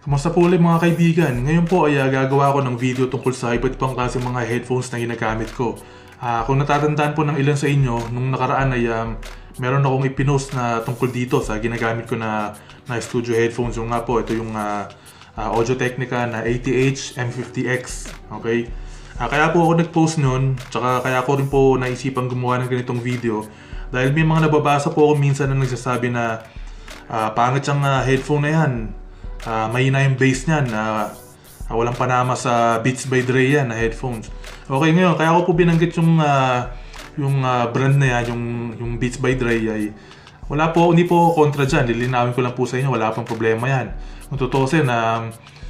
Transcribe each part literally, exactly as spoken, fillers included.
Kumusta po ulit mga kaibigan? Ngayon po ay uh, gagawa ko ng video tungkol sa iba't ibang klase mga headphones na ginagamit ko. Uh, kung natatandaan po ng ilan sa inyo, nung nakaraan ay um, meron akong ipinost na tungkol dito sa ginagamit ko na, na studio headphones. Yung nga po, ito yung uh, uh, Audio-Technica na A T H M fifty X. Okay? Uh, kaya po ako nag-post nun, tsaka kaya ko rin po naisipang gumawa ng ganitong video. Dahil may mga nababasa po ako minsan na nagsasabi na uh, pangit siyang uh, headphone na yan. Uh, mahina yung bass niyan, uh, uh, walang panama sa Beats by Dre yan na headphones. Okay, ngayon, kaya ko po binanggit yung, uh, yung uh, brand na yan, yung, yung Beats by Dre ay wala po, hindi po kontra dyan, lilinawin ko lang po sa inyo, wala pong problema yan. Kung tutusin, uh,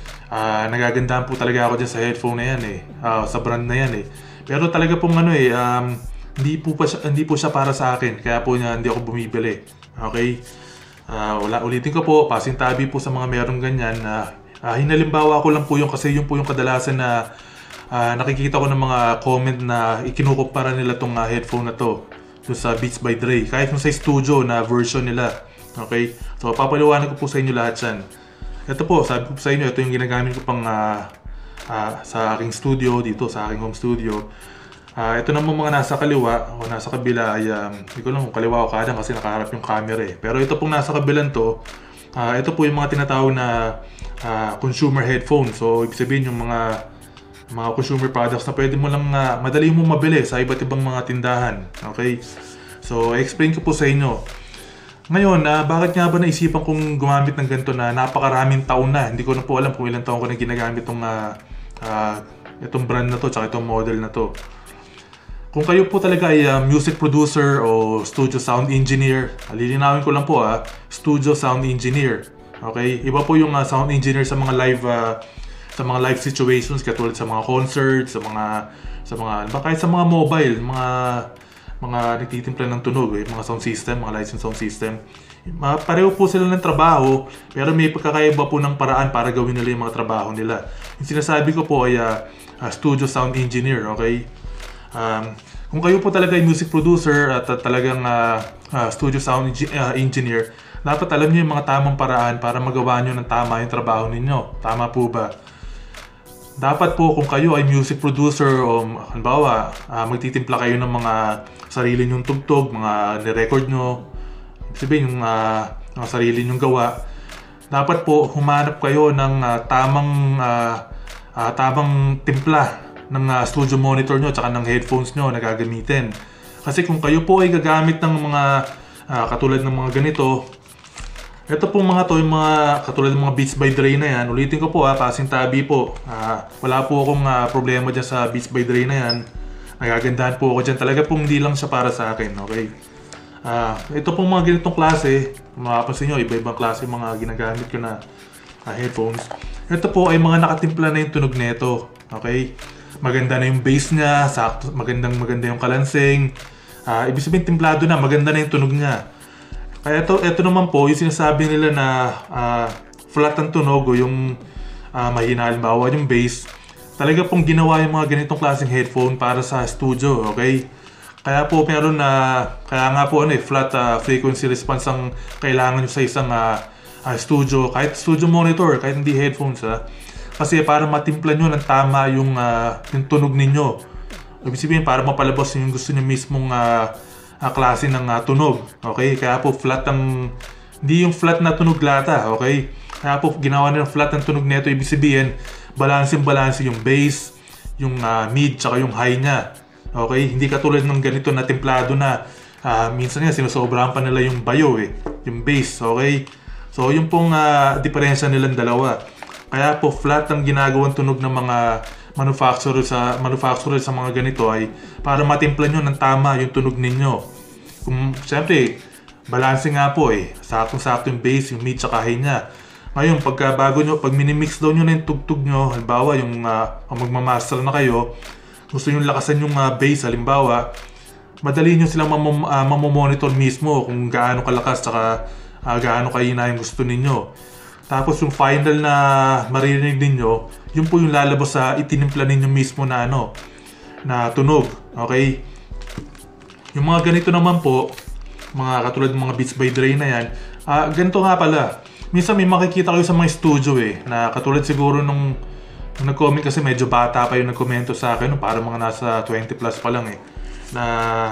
uh, nagagandahan po talaga ako dyan sa headphone na yan eh, uh, sa brand na yan eh. Pero talaga pong ano eh, um, hindi, po pa siya, hindi po siya para sa akin, kaya po niya, hindi ako bumibili. Okay? Uh, wala, ulitin ko po, pasintabi po sa mga merong ganyan na uh, uh, hinalimbawa ko lang po yung kasi yung po yung kadalasan na uh, nakikita ko ng mga comment na ikinukumpara nila tong uh, headphone na to yung sa Beats by Dre, kahit yung sa studio na version nila. Okay? So papaliwanag ko po sa inyo lahat yan. Ito po, sabi ko sa inyo, ito yung ginagamit ko pang uh, uh, sa aking studio, dito sa aking home studio. Uh, ito naman mga nasa kaliwa o nasa kabila ay um, hindi ko lang kung kaliwa o kanan kasi nakaharap yung camera eh. Pero ito pong nasa kabilang to, uh, ito po yung mga tinatawag na uh, consumer headphones. So ibig sabihin yung mga mga consumer products na pwede mo lang uh, madali mo mabili sa iba't ibang mga tindahan. Okay? So i-explain ko po sa inyo. Ngayon, uh, bakit nga ba naisipan kong gumamit ng ganito na napakaraming taon na? Hindi ko na po alam kung ilang taon ko na ginagamit itong uh, uh, itong brand na to tsaka itong model na to. Kung kayo po talaga ay uh, music producer o studio sound engineer, lilinawin ko lang po ah, studio sound engineer. Okay? Iba po yung uh, sound engineer sa mga live uh, sa mga live situations katulad sa mga concerts, sa mga sa mga kahit sa mga mobile, mga mga nagtitimpla ng tunog, eh, mga sound system, mga licensed sound system. Uh, pareho po sila ng trabaho, pero may pagkakaiba po ng paraan para gawin nila yung mga trabaho nila. Yung sinasabi ko po ay uh, uh, studio sound engineer, okay? Um, kung kayo po talaga ay music producer at uh, talagang uh, uh, studio sound uh, engineer, dapat alam niyo yung mga tamang paraan para magawa niyo ng tama yung trabaho ninyo. Tama po ba? Dapat po kung kayo ay music producer o halimbawa uh, magtitimpla kayo ng mga sarili nyong tugtog, mga ni-record nyo, sabihin yung uh, mga sarili nyong gawa, dapat po humanap kayo ng uh, tamang uh, uh, tamang timpla ng uh, studio monitor nyo at ng headphones nyo na gagamitin. Kasi kung kayo po ay gagamit ng mga uh, katulad ng mga ganito, ito pong mga to, yung mga katulad ng mga Beats by Dre na yan, ulitin ko po ha, pasintabi po. Uh, wala po akong uh, problema dyan sa Beats by Dre na yan. Nagagandahan po ako dyan. Talaga pong hindi lang siya para sa akin, okay? Uh, ito pong mga ganitong klase, kung makapansin nyo, iba-ibang klase mga ginagamit ko na uh, headphones. Ito po ay mga nakatimpla na yung tunog nito, okay? Maganda na yung bass niya, sakto, magandang maganda yung kalansing. Uh, ibig sabihin timplado na, maganda na yung tunog niya. Kaya ito, ito naman po, yung sinasabi nila na uh, flat ang tunog o yung uh, mahina halimbawa yung bass. Talaga pong ginawa yung mga ganitong klaseng headphone para sa studio, okay? Kaya po meron na, kaya nga po ano eh, flat uh, frequency response ang kailangan nyo sa isang uh, uh, studio, kahit studio monitor, kahit hindi headphones ha. Kasi para matimpla nyo ng tama yung, uh, yung tunog ninyo. Ibig sabihin, para mapalabas yung gusto nyo mismong uh, uh, klase ng uh, tunog. Okay? Kaya po flat ang... Hindi yung flat na tunog lata. Okay? Kaya po ginawa nila flat ang tunog nito. Ibig sabihin, balansin-balansin yung bass, yung uh, mid, tsaka yung high niya. Okay? Hindi katulad ng ganito na templado na uh, minsan nga sinusobrahan pa nila yung bayo eh. Yung bass. Okay? So, yung pong uh, diferensya nilang dalawa. Kaya po flat ang ginagawang tunog ng mga manufacturer sa manufacturer sa mga ganito ay para matimpla nyo ng tama yung tunog ninyo. Kung siyempre, balancing nga po eh. Saktong-sakto yung bass, yung mid, tsaka high niya. Ngayon, pagka bago nyo, pag minimix daw nyo na yung tugtog nyo, halimbawa yung uh, magmamaster na kayo, gusto nyo lakasan yung uh, bass, halimbawa, madali nyo silang mam uh, mamomonitor mismo kung gaano kalakas tsaka uh, gaano kahina yung gusto ninyo. Tapos yung final na maririnig ninyo, yun po yung lalabas sa itinimpla ninyo mismo na ano, na tunog, okay? Yung mga ganito naman po, mga katulad ng mga Beats by Dre na yan, uh, ganito nga pala. minsan may makikita kayo sa mga studio eh, na katulad siguro nung, nung nag-comment kasi medyo bata pa yung nag-commento sa akin, no? Parang mga nasa twenty plus pa lang eh, na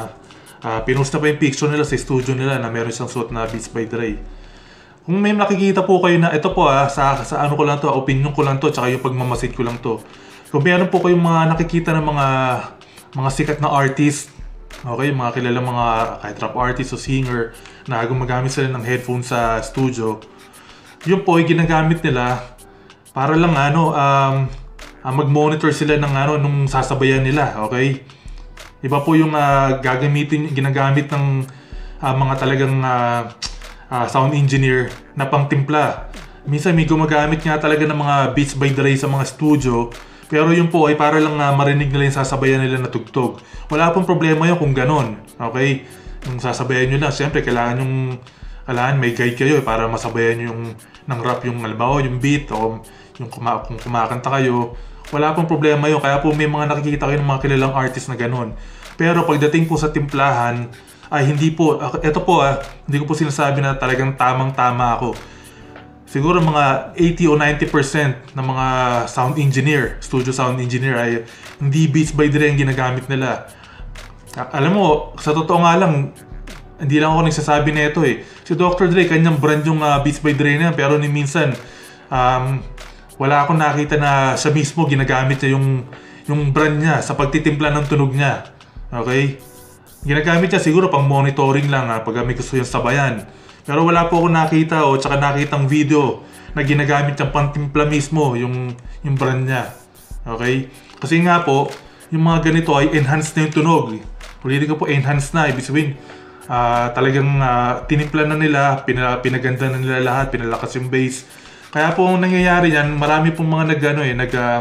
uh, pinost na pa yung picture nila sa studio nila na meron isang suot na Beats by Dre. Kung may nakikita po kayo na, ito po ah, sa, sa ano ko lang to, opinion ko lang to, tsaka yung pagmamasid ko lang to. Kung meron po kayong mga nakikita ng mga mga sikat na artist, okay, mga kilalang mga kahit rap artist o singer na gumagamit sila ng headphone sa studio, yun po ay ginagamit nila para lang ano, um, uh, mag-monitor sila ng ano, nung sasabayan nila, okay? Iba po yung uh, gagamitin, ginagamit ng uh, mga talagang uh, uh, sound engineer na pangtimpla. Minsan may gumagamit nga talaga ng mga Beats by Dre sa mga studio, pero yun po ay para lang uh, marinig nila yung sasabayan nila na tugtog. Wala pong problema yun kung ganon, okay? Yung sasabayan nyo lang, siyempre kailangan yung kailangan may guide kayo eh, para masabayan nyo yung ng rap, yung halimbawa yung beat o yung kuma kung kumakanta kayo. Wala pong problema yun, kaya po may mga nakikita kayo ng mga kilalang artist na ganon. Pero pagdating po sa timplahan, ay hindi po, eto po ah, hindi ko po sinasabi na talagang tamang-tama ako. Siguro mga eighty o ninety percent ng mga sound engineer, studio sound engineer ay hindi Beats by Dre ang ginagamit nila. Alam mo, sa totoo nga lang, hindi lang ako nagsasabi na ito eh. Si Doctor Dre, kanyang brand yung uh, Beats by Dre na yan, pero ni minsan, um, wala akong nakita na siya mismo ginagamit niya yung, yung brand niya sa pagtitimpla ng tunog niya. Okay? Ginagamit niya siguro pang monitoring lang ha, pag may gusto yung sabayan. Pero wala po ako nakita o tsaka nakitang video na ginagamit niyang pantimpla mismo yung, yung brand niya. Okay? Kasi nga po, yung mga ganito ay enhanced na yung tunog. Ulitin ko po, enhanced na. Ibig sabihin, uh, talagang uh, tinimpla na nila, pina, pinaganda na nila lahat, pinalakas yung bass. Kaya po ang nangyayari yan, marami pong mga nag, ano, eh, nag, uh,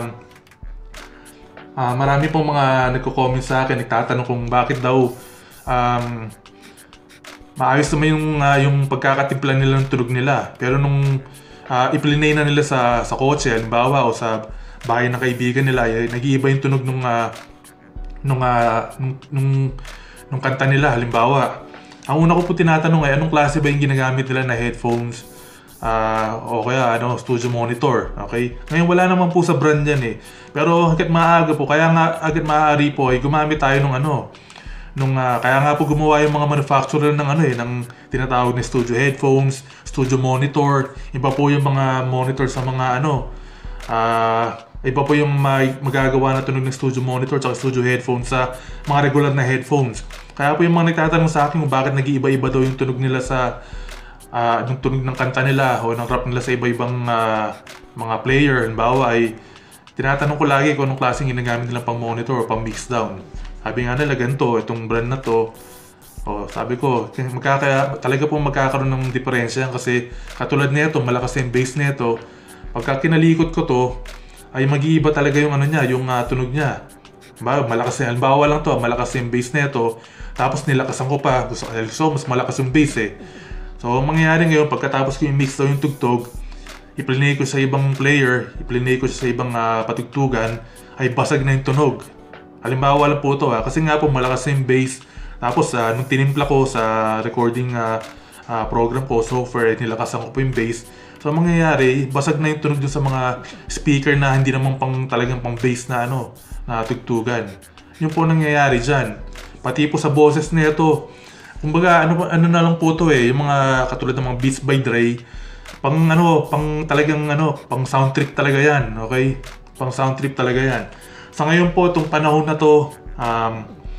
uh, marami pong mga nagko-comment sa akin, nagtatanong kung bakit daw um, maayos naman yung, uh, yung pagkakatimpla nila ng tunog nila. Pero nung uh, iplinay na nila sa, sa kotse, halimbawa, o sa bahay ng kaibigan nila, ay nag-iiba yung tunog nung, uh, nung, uh, nung, nung, nung kanta nila, halimbawa. Ang una ko po tinatanong ay, anong klase ba yung ginagamit nila na headphones? Uh, o kaya, ano, studio monitor, okay? Ngayon, wala naman po sa brand yan eh. Pero hanggat maaga po, kaya nga agad maaari po ay gumamit tayo ng ano, nung uh, kaya nga po gumawa yung mga manufacturer ng ano eh, ng tinatawag na studio headphones, studio monitor, iba po yung mga monitor sa mga ano, uh, iba po yung mag magagawa na tunog ng studio monitor at studio headphones sa mga regular na headphones. Kaya po yung mga nagtatanong sa akin kung bakit nag-iiba-iba daw yung tunog nila sa uh, yung tunog ng kanta nila o ng rap nila sa iba-ibang uh, mga player, halimbawa ay tinatanong ko lagi kung anong klaseng ginagamit nilang pang monitor o pang mix down. Sabi nga nila, ganito, itong brand na to. O, sabi ko, magkaka, talaga pong magkakaroon ng diferensya kasi katulad nito, malakas yung bass nito. Pagka kinalikot ko to, ay mag-iiba talaga yung ano niya, yung uh, tunog niya. Ba, malakas yung, halimbawa lang to, malakas yung bass nito. Tapos nilakasan ko pa, gusto ko, mas malakas yung bass eh. So, ang mangyayari ngayon, pagkatapos ko yung mix daw yung tugtog, iplinay ko sa ibang player, iplinay ko sa ibang uh, patugtugan, ay basag na yung tunog. Halimbawa lang po ito ha, kasi nga po malakas yung bass. Tapos uh, nung tinimpla ko sa recording uh, uh, program ko, software, nilakasan ko po yung bass. So ang mangyayari, basag na yung tunog dun sa mga speaker na hindi naman pang talagang pang bass na ano, na tugtugan. Yun po nangyayari dyan. Pati po sa boses na ito, kumbaga ano, ano na lang po ito eh, yung mga katulad ng mga Beats by Dre, pang ano, pang talagang ano, pang sound trip talaga yan, okay? Pang sound trip talaga yan. Sa ngayon po, itong panahon na to, um,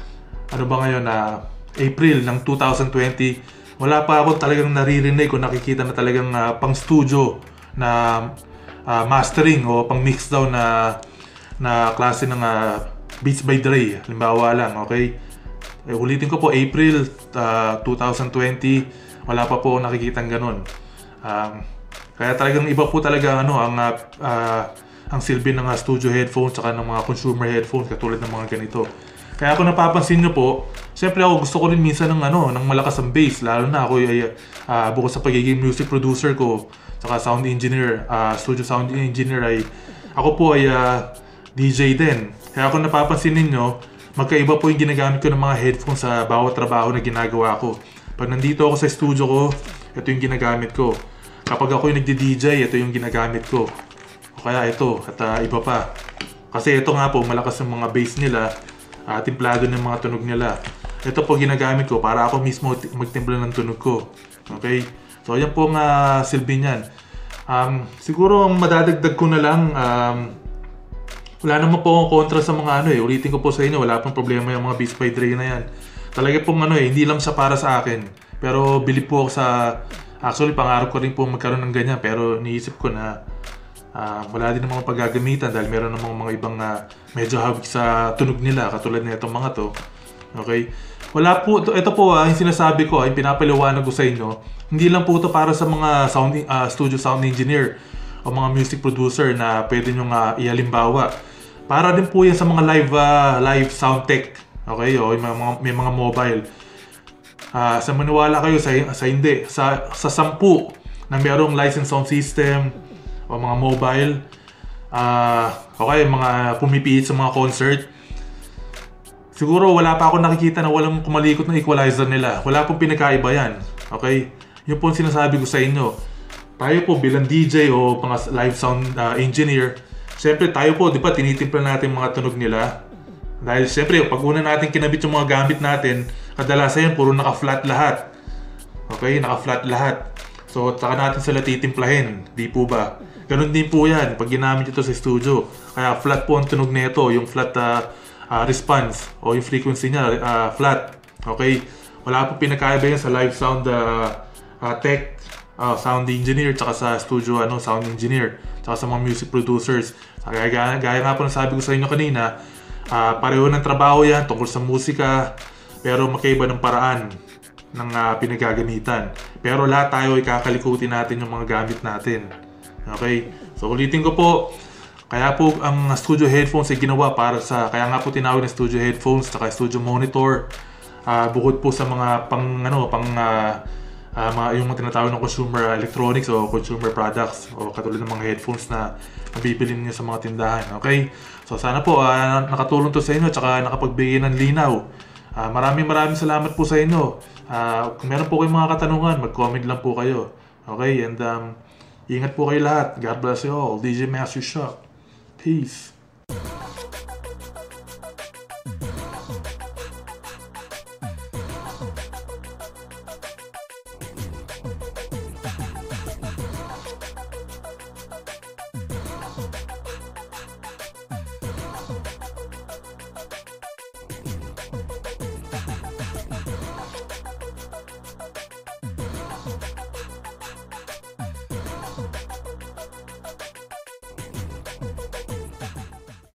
ano ba ngayon, na uh, April ng two thousand twenty, wala pa ako talagang naririnig o nakikita na talagang uh, pang studio na uh, mastering o pang mix daw na, na klase ng uh, Beats by Dre, halimbawa lang, okay? Eh, ulitin ko po, April uh, two thousand twenty, wala pa po nakikita ganun. Um, kaya talagang iba po talaga ano, ang uh, uh, ang silbi ng uh, studio headphones saka ng mga consumer headphones katulad ng mga ganito. Kaya kung napapansin nyo po, siyempre ako gusto ko rin minsan ng, ano, ng malakas ang bass, lalo na ako ay uh, bukod sa pagiging music producer ko saka sound engineer, uh, studio sound engineer, ay ako po ay uh, D J din. Kaya kung napapansin ninyo, magkaiba po yung ginagamit ko ng mga headphones sa bawat trabaho na ginagawa ko. Pag nandito ako sa studio ko, ito yung ginagamit ko. kapag ako yung nagdi-D J, ito yung ginagamit ko. O kaya ito, at uh, iba pa. Kasi ito nga po, malakas yung mga bass nila, uh, timplado ng mga tunog nila. Ito po ginagamit ko para ako mismo magtimpla ng tunog ko. Okay? So, yan po nga uh, silbi niyan. Um, siguro ang madadagdag ko na lang, um, wala naman po akong kontra sa mga ano eh. Ulitin ko po sa inyo, wala pong problema yung mga Beats by Dre na yan. Talaga pong ano eh, hindi lang siya para sa akin. Pero bilib po ako sa, actually pangarap ko rin po magkaroon ng ganyan. Pero niisip ko na uh, wala din namang paggagamitan dahil meron namang mga ibang uh, medyo hawig sa tunog nila. Katulad na itong mga to. Okay? Wala po, ito, ito po ah, yung sinasabi ko, ah, yung pinapaliwanag ko sa inyo. Hindi lang po ito para sa mga sound, uh, studio sound engineer o mga music producer na pwede nyo nga uh, ihalimbawa. Para din po yan sa mga live uh, live sound tech. Okay? O may mga, may mga mobile. Uh, sa maniwala kayo, sa, sa hindi. Sa, sa sampu na mayroong licensed sound system o mga mobile. Uh, okay, mga pumipihit sa mga concert. Siguro wala pa ako nakikita na walang kumalikot ng equalizer nila. Wala pong pinakaiba yan. Okay? Yun po ang sinasabi ko sa inyo. Tayo po bilang D J o mga live sound uh, engineer, siyempre tayo po, di ba, tinitimpla natin mga tunog nila. Dahil siyempre, pag una natin kinabit yung mga gamit natin, kadalasan yan, puro naka-flat lahat. Okay? Naka-flat lahat. So, saka natin sila titimplahin. Di po ba? Ganun din po yan pag ginamit ito sa studio. Kaya flat po ang tunog nito, yung flat uh, uh, response o yung frequency niya, uh, flat. Okay? Wala po pinakaiba yan sa live sound uh, uh, tech, uh, sound engineer, tsaka sa studio ano, sound engineer, tsaka sa mga music producers. Gaya, gaya, gaya nga po na sabi ko sa inyo kanina, uh, pareho ng trabaho yan tungkol sa musika, pero makaiba ng paraan ng uh, pinagagamitan. Pero lahat tayo ay kakalikutin natin yung mga gamit natin. Okay? So ulitin ko po, kaya po ang studio headphones ay ginawa para sa, kaya nga po tinawag na studio headphones, tsaka studio monitor, uh, bukod po sa mga pang, ano, pang, uh, uh, mga, yung mga tinatawag ng consumer electronics o consumer products, o katulad ng mga headphones na nabibili niyo sa mga tindahan. Okay? So sana po uh, nakatulong to sa inyo, tsaka nakapagbigay ng linaw. Uh, maraming maraming salamat po sa inyo. Uh, kung meron po kayong mga katanungan, mag-comment lang po kayo. Okay? And um, ingat po kayo lahat. God bless you all. D J Master Shop. Peace.